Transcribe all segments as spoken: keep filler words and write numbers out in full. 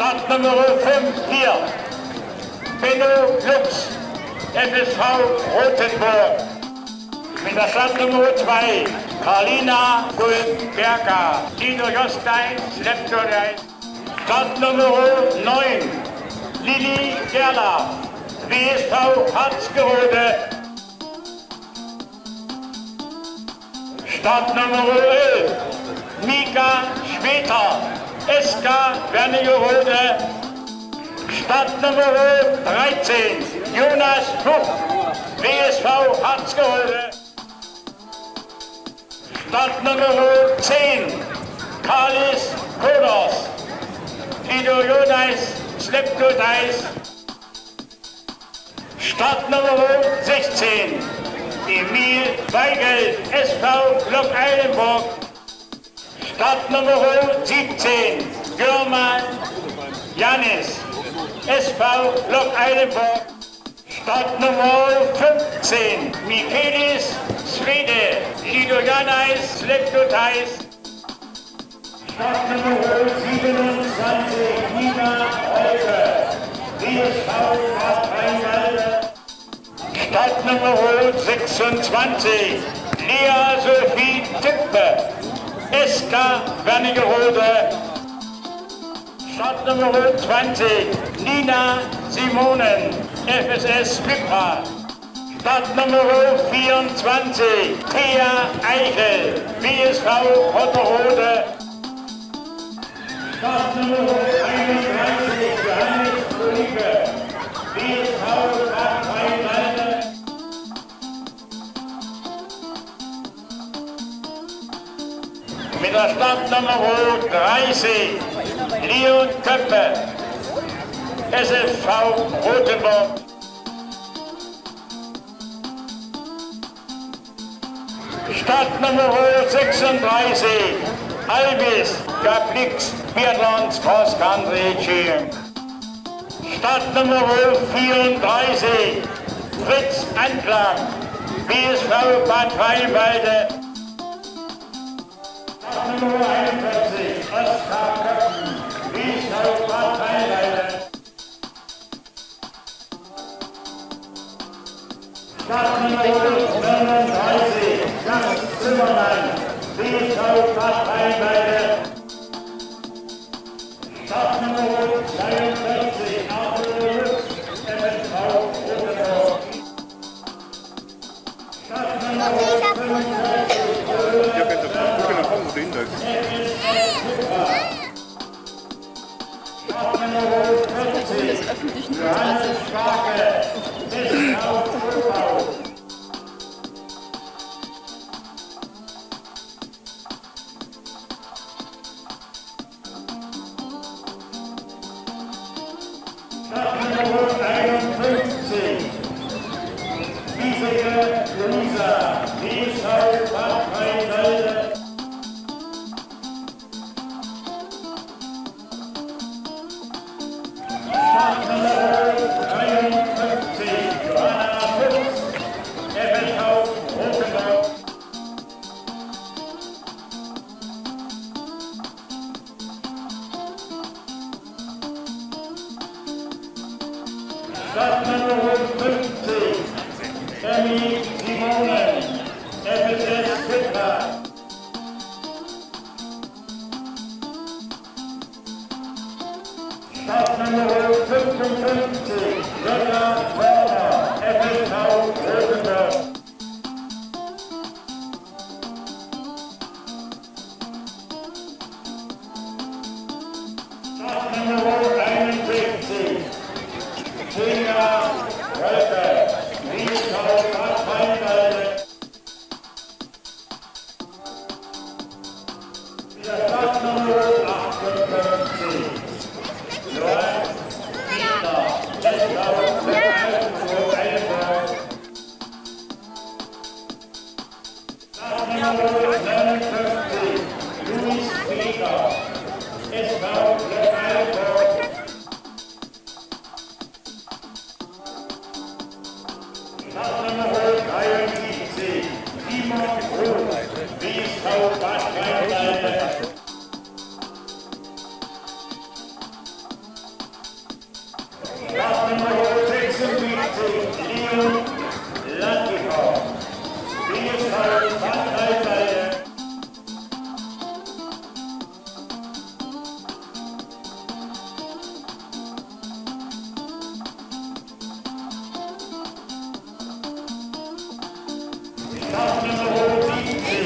Startnummer fünf vier, Benno Lux, F S V Rothenburg. Mit der Startnummer zwei, Karlina Gulberger, Tino Jostein, Sleptorein. Startnummer neun, Lili Gerlach, W S V Harzgerode. Startnummer elf, Mika Schmeter, S K Wernigerode. Startnummer dreizehn, Jonas Fuch, W S V Harzgerode. Startnummer zehn, Karlis Koders, Tito Jonas, Sleptodeis. Startnummer sechzehn, Emil Weigel, S V Lok Eilenburg. Startnummer siebzehn, Görmann Janis, S V Lok Eilenburg. Startnummer fünfzehn, Michaelis Svede, Tito Janais, Sleptodeis. Startnummer siebenundzwanzig, Nina Holke, W S V Bad Rheinwalde. Startnummer sechsundzwanzig, Lea Sophie Tippe, S K Wernigerode. Startnummer zwanzig, Nina Simonen, F S S Wipra. Startnummer vierundzwanzig, Thea Eichel, W S V Rotterode. Startnummer einunddreißig, Johannes Olive, W S V Bad Rheinwalde. Mit der Startnummer dreißig, Leon Köppe, S F V Rothenburg. Startnummer sechsunddreißig, Albis Gablix, Biathlons Cross Country Team. Startnummer vierunddreißig, Fritz Anklang, W S V Bad Rheinwalde. Startnummer einundvierzig, Oskar Köppen, W S V Bad Rheinwalde. Startnummer neununddreißig, Jan Zimmermann, W S V Bad Rheinwalde. Startnummer zweiundvierzig, Arthur Lutz, F S V Rothenburg. Startnummer fünfunddreißig, Ja, bitte, wir können kommen, wo du hin willst. Startnummer vierzig, Johannes Starke, S V Rothenburg. Startnummer einundfünfzig, Wieseke Luisa, W S V Bad Rheinwalde. Startnummer dreiundfünfzig, Johanna Fuchs, F S V Rothenburg. Startnummer fünfzig, Emmy Simonen, F S S Wipra. Startnummer fünfundfünfzig, Lotta Werner, F S V Rothenburg. Startnummer einundsechzig, Tina Rölke, W S V Bad Rheinwalde. Der Startnummer achtundfünfzig, Johann Fiedler, S V Eilenburg. sechsundsiebzig Leon Latikow. Bielefeld Bad Rheinweide. Startnummer siebzig.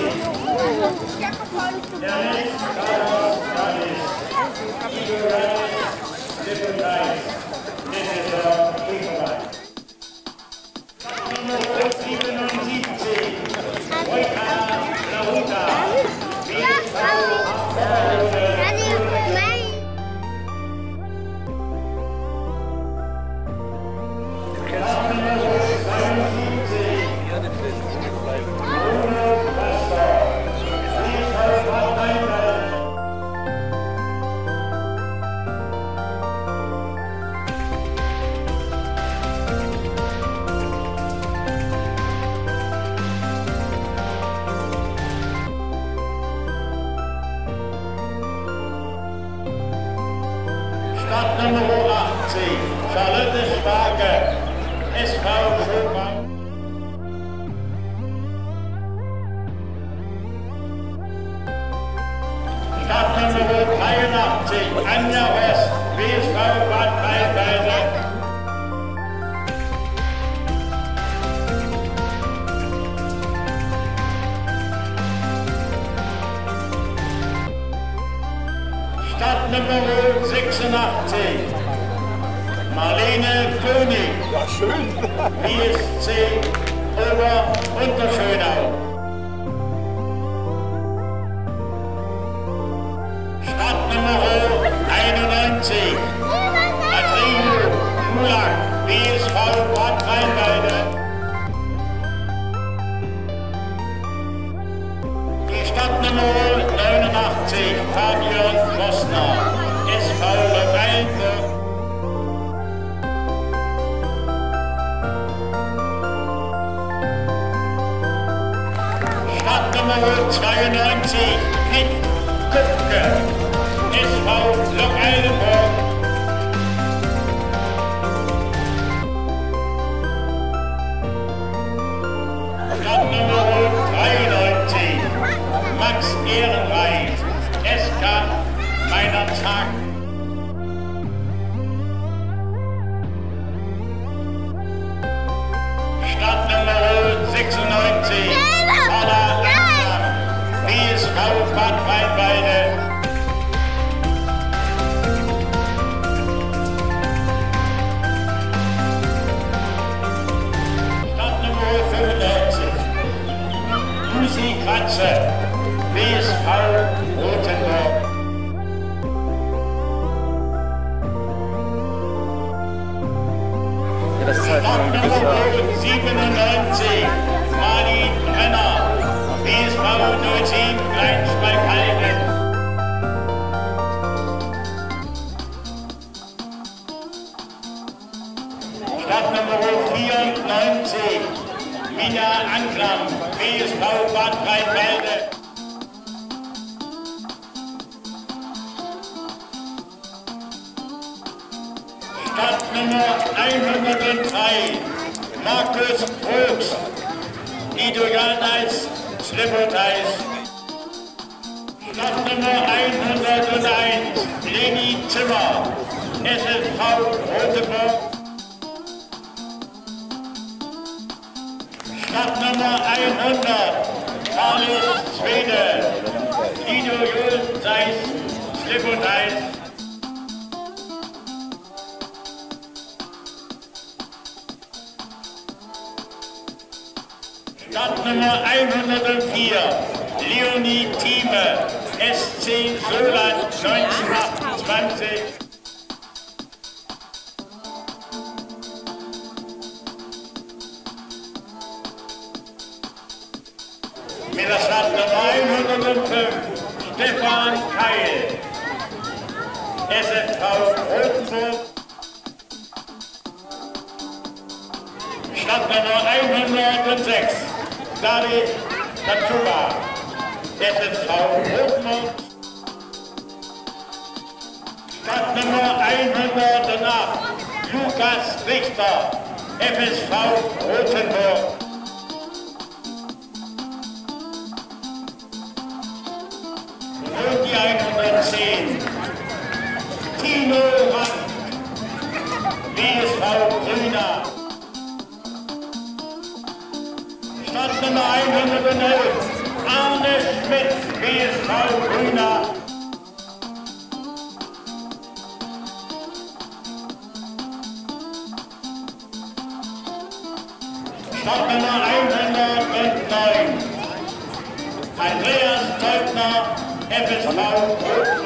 Janis Carlos Janis. Igor Lippenreis. Nisseser Kieferlein. Startnummer siebenundsiebzig. Wojka Lahuta. Bielefeld Abwehrrunde. Startnummer zweiundsiebzig. Bruno Pastor. Bielefeld Bad Rheinweide. Startnummer achtzig, Charlotte Schwager, S V Schönmann. Startnummer dreiundachtzig, Anja West, B S V Bad Rheinweide. Startnummer sechsundachtzig, Marlene König, Ja, schön. B S C Ober-Unterschönau. Startnummer einundneunzig, Adriano Mulak, B S V Bad Rheinweide. Die Startnummer neunundachtzig, Fabian Kostner, S V Rheinweide. Startnummer zweiundneunzig, Pitt Kupke, S V Lok Eilenburg. Startnummer dreiundneunzig, Max Ehrenreich, S K Meinerzhagen. Startnummer sechsundneunzig, Paula Langsam, B S V Bad Rheinweide. Startnummer fünfundneunzig, Lucy Kratze, B S V Rotenburg. Ja, das ist halt ein gewisser. Startnummer siebenundneunzig, Marlin Renner, B S V null sieben Kleinspalkalden. Startnummer vierundneunzig, Mina Anklam, B S V Bad Rheinweide. Startnummer hundertdrei, Markus Probst, Idoganeis, Slipperteis. Startnummer hunderteins, Leni Zimmer, S S V Rotenburg. Startnummer hundert, Carlos Zwede, Guido Jolseis, Slipperteis. Startnummer hundertvier, Leonie Thieme, S C Soland neunzehnhundertachtundzwanzig. Mit der Startnummer hundertfünf, Stefan Keil, S S V Rotenburg. Startnummer hundertsechs, David Katsuba, S S V Rotenburg. Startnummer hundertacht, Lukas Richter, F S V Rotenburg. Und die hundertzehn. Tino Rapp, B S V Grüner. Startnummer hundertelf, Arne Schmidt, B S V Grüner. Startnummer hundertneun, Andreas Teubner, F S V Rotenburg.